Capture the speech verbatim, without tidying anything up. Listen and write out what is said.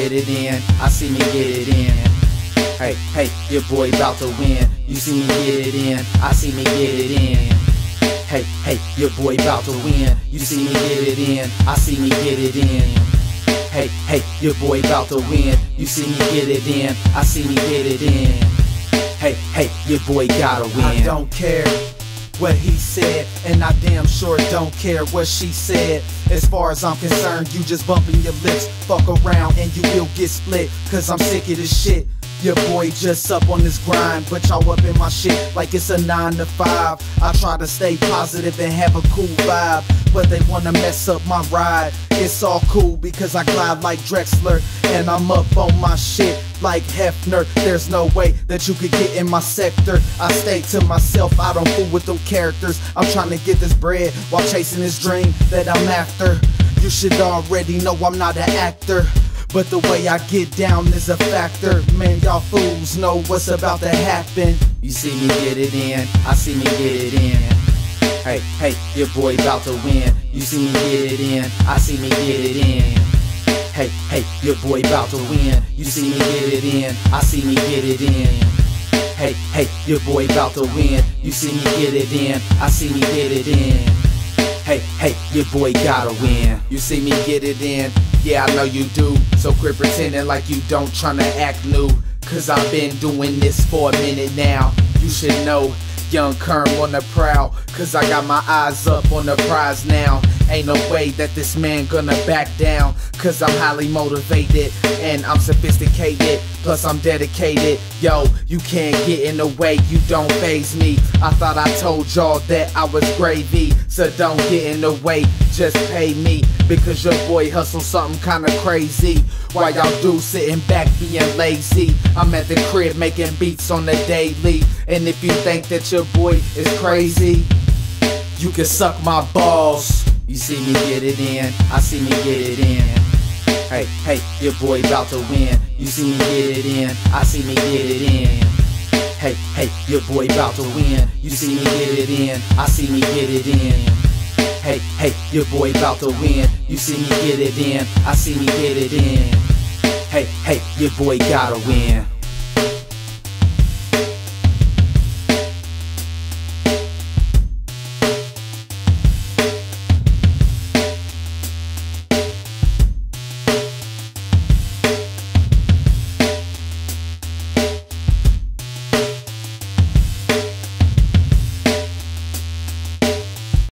get it in, I see me get it in. Hey, hey, your boy about to win. You see me get it in, I see me get it in. Hey, hey, your boy about to win. You see me get it in, I see me get it in. Hey, hey, your boy about to win. You see me get it in, I see me get it in. Hey, hey, your boy gotta win. I don't care what he said, and I damn sure don't care what she said. As far as I'm concerned, you just bumping your lips. Fuck around and you will get split, cause I'm sick of this shit. Your boy just up on this grind, but y'all up in my shit like it's a nine to five. I try to stay positive and have a cool vibe, but they wanna mess up my ride. It's all cool because I glide like Drexler, and I'm up on my shit like Hefner. There's no way that you could get in my sector. I stay to myself, I don't fool with them characters. I'm trying to get this bread while chasing this dream that I'm after. You should already know I'm not an actor, but the way I get down is a factor. Man, y'all fools know what's about to happen. You see me get it in, I see me get it in. Hey, hey, your boy about to win. You see me get it in, I see me get it in. Hey, hey, your boy about to win. You see me get it in, I see me get it in. Hey, hey, your boy about to win. You see me get it in, I see me get it in. Hey, hey, your boy gotta win. You see me get it in, yeah, I know you do. So quit pretending like you don't, tryna act new, cause I've been doing this for a minute now. You should know, young Kerm on the prowl, cause I got my eyes up on the prize now. Ain't no way that this man gonna back down, cause I'm highly motivated and I'm sophisticated, plus I'm dedicated. Yo, you can't get in the way, you don't faze me. I thought I told y'all that I was gravy, so don't get in the way, just pay me, because your boy hustles something kinda crazy, while y'all do sitting back being lazy. I'm at the crib making beats on the daily, and if you think that your boy is crazy, you can suck my balls. You see me get it in, I see me get it in. Hey, hey, your boy about to win. You see me get it in, I see me get it in. Hey, hey, your boy about to win. You see me get it in, I see me get it in. Hey, hey, your boy about to win. You see me get it in, I see me get it in. Hey, hey, your boy gotta win.